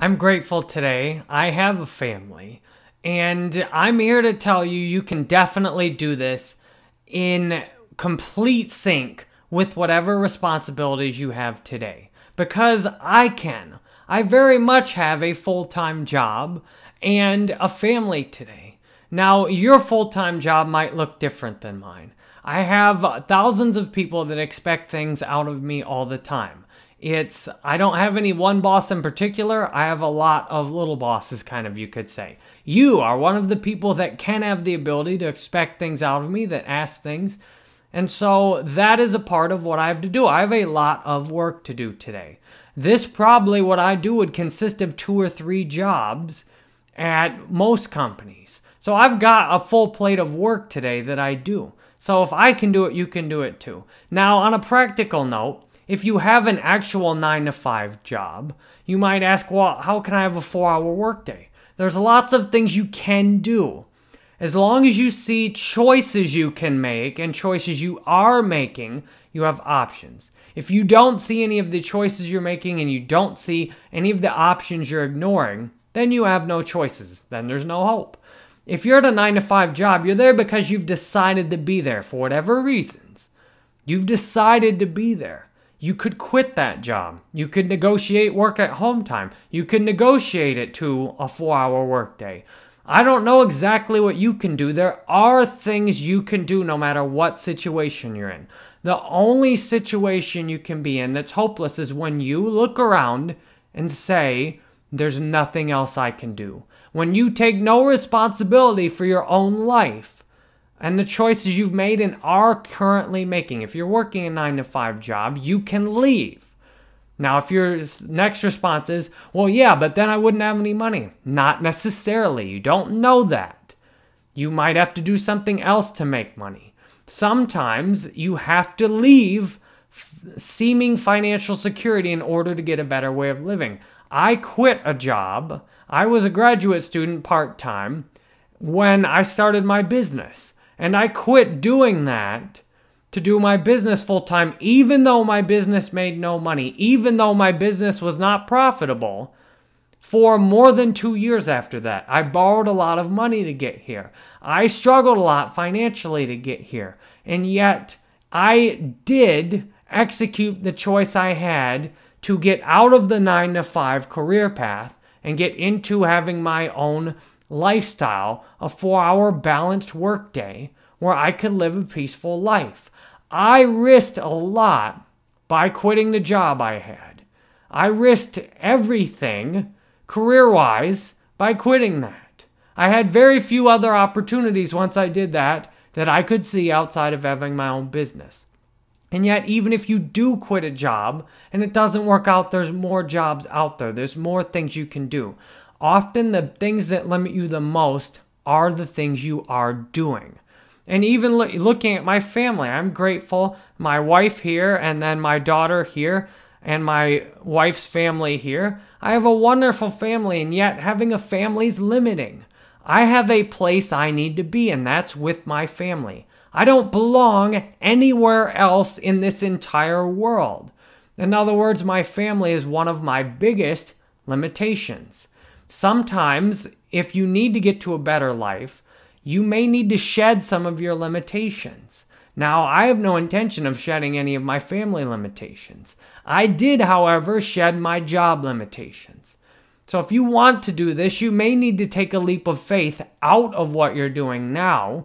I'm grateful today. I have a family, and I'm here to tell you you can definitely do this in complete sync with whatever responsibilities you have today. Because I can. I very much have a full-time job and a family today. Now, your full-time job might look different than mine. I have thousands of people that expect things out of me all the time. I don't have any one boss in particular. I have a lot of little bosses, kind of, you could say. You are one of the people that can have the ability to expect things out of me, that ask things. And so that is a part of what I have to do. I have a lot of work to do today. This probably, what I do, would consist of 2 or 3 jobs at most companies. So I've got a full plate of work today that I do. So if I can do it, you can do it too. Now, on a practical note, if you have an actual 9-to-5 job, you might ask, well, how can I have a 4-hour workday? There's lots of things you can do. As long as you see choices you can make and choices you are making, you have options. If you don't see any of the choices you're making and you don't see any of the options you're ignoring, then you have no choices. Then there's no hope. If you're at a 9-to-5 job, you're there because you've decided to be there for whatever reasons. You've decided to be there. You could quit that job. You could negotiate work at home time. You could negotiate it to a 4-hour workday. I don't know exactly what you can do. There are things you can do no matter what situation you're in. The only situation you can be in that's hopeless is when you look around and say, there's nothing else I can do. When you take no responsibility for your own life and the choices you've made and are currently making. If you're working a 9-to-5 job, you can leave. Now, if your next response is, well, yeah, but then I wouldn't have any money. Not necessarily. You don't know that. You might have to do something else to make money. Sometimes you have to leave seeming financial security in order to get a better way of living. I quit a job. I was a graduate student part-time when I started my business. And I quit doing that to do my business full-time, even though my business made no money, even though my business was not profitable, for more than 2 years after that. I borrowed a lot of money to get here. I struggled a lot financially to get here. And yet, I did execute the choice I had to get out of the 9-to-5 career path and get into having my own lifestyle, a 4-hour balanced workday where I could live a peaceful life. I risked a lot by quitting the job I had. I risked everything career-wise by quitting that. I had very few other opportunities once I did that I could see outside of having my own business. And yet, even if you do quit a job and it doesn't work out, there's more jobs out there. There's more things you can do. Often the things that limit you the most are the things you are doing. And even looking at my family, I'm grateful. My wife here, and then my daughter here, and my wife's family here. I have a wonderful family, and yet having a family is limiting. I have a place I need to be, and that's with my family. I don't belong anywhere else in this entire world. In other words, my family is one of my biggest limitations. Sometimes, if you need to get to a better life, you may need to shed some of your limitations. Now, I have no intention of shedding any of my family limitations. I did, however, shed my job limitations. So if you want to do this, you may need to take a leap of faith out of what you're doing now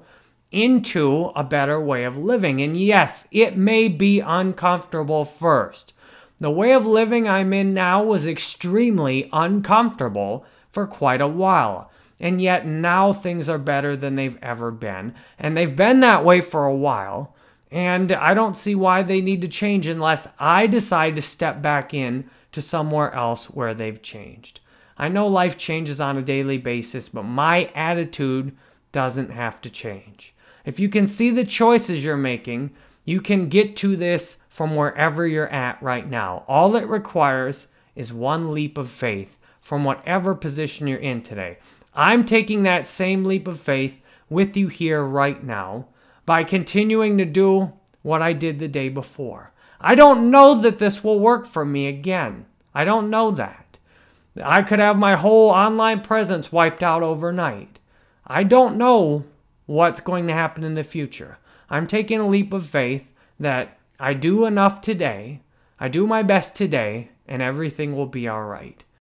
into a better way of living. And yes, it may be uncomfortable first. The way of living I'm in now was extremely uncomfortable for quite a while. And yet now things are better than they've ever been. And they've been that way for a while. And I don't see why they need to change unless I decide to step back in to somewhere else where they've changed. I know life changes on a daily basis, but my attitude doesn't have to change. If you can see the choices you're making, you can get to this from wherever you're at right now. All it requires is one leap of faith from whatever position you're in today. I'm taking that same leap of faith with you here right now by continuing to do what I did the day before. I don't know that this will work for me again. I don't know that. I could have my whole online presence wiped out overnight. I don't know what's going to happen in the future. I'm taking a leap of faith that I do enough today, I do my best today, and everything will be all right.